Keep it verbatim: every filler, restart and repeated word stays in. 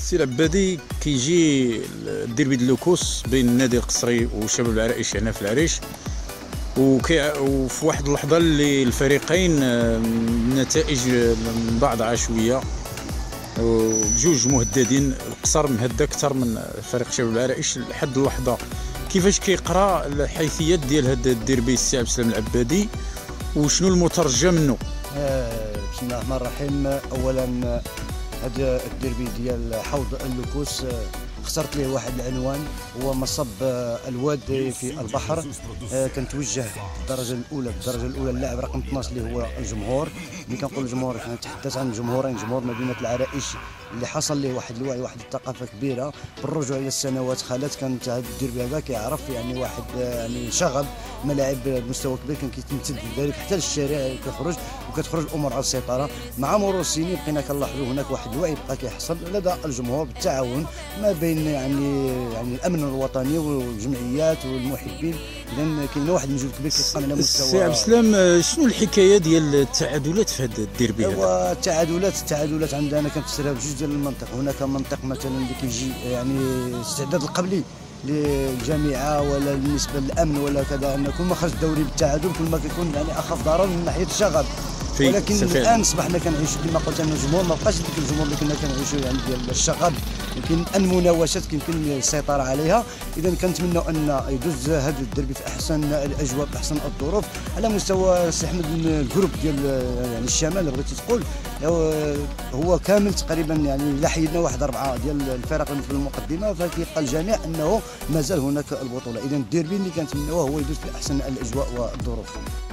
السي العبادي كيجي الديربي د لوكوس بين النادي القصري وشباب العرائش هنا في العريش، وكي وفي واحد اللحظه اللي الفريقين النتائج من بعض عشوائيه وبجوج مهددين. القصر مهدد اكثر من فريق شباب العرائش لحد اللحظه. كيفاش كيقرا الحيثيات ديال هذا الديربي السي عبد السلام العبادي وشنو المترجم منه؟ آه بسم الله الرحمن الرحيم. اولا هذا الديربي ديال حوض اللوكوس اخترت ليه واحد العنوان هو مصب الواد في البحر. آه كنتوجه الدرجه الاولى بالدرجه الاولى اللاعب رقم اثناش اللي هو الجمهور. ملي كنقول الجمهور كنتحدث عن جمهورين، جمهور مدينه العرائش اللي حصل ليه واحد الوعي واحد الثقافه كبيره بالرجوع الى السنوات خالت. كانت هذا الديربي هذا كيعرف يعني واحد يعني شغب ملاعب بمستوى كبير كان كيتمثل بذلك حتى للشارع كيخرج وكتخرج الامور على السيطره. مع مرور السنين بقينا كنلاحظوا هناك واحد الوعي بقى كيحصل لدى الجمهور بالتعاون ما بين يعني يعني الامن الوطني والجمعيات والمحبين. اذا كاين واحد المجهود كبير كيتقام على مستوى. السي عبد السلام، شنو الحكايه ديال التعادلات في هذا الديربي هذا؟ هو التعادلات التعادلات عندنا كنفسرها بجوج ديال المنطق. هناك منطق مثلا اللي كيجي يعني الاستعداد القبلي للجامعه ولا بالنسبه للامن ولا كذا، ان كل ما خرج الدوري بالتعادل كل ما كيكون يعني اخف ضرر من ناحيه الشغب. ولكن الان اصبحنا كنعيشوا كما قلت انا الجمهور ما بقاش ديك الجمهور اللي كنا كنعيشوا يعني ديال الشغب، يمكن المناوشات يمكن السيطره عليها. اذا كنتمنوا ان يدوز هذا الدربي في احسن الاجواء باحسن الظروف على مستوى سي احمد الجروب ديال يعني الشمال اللي بغيتي تقول هو كامل تقريبا. يعني لا حيدنا واحد اربعه ديال الفرق اللي في المقدمه، فكيبقى الجميع انه مازال هناك البطوله. اذا الديربي اللي كنتمناوه هو يدوز في احسن الاجواء والظروف.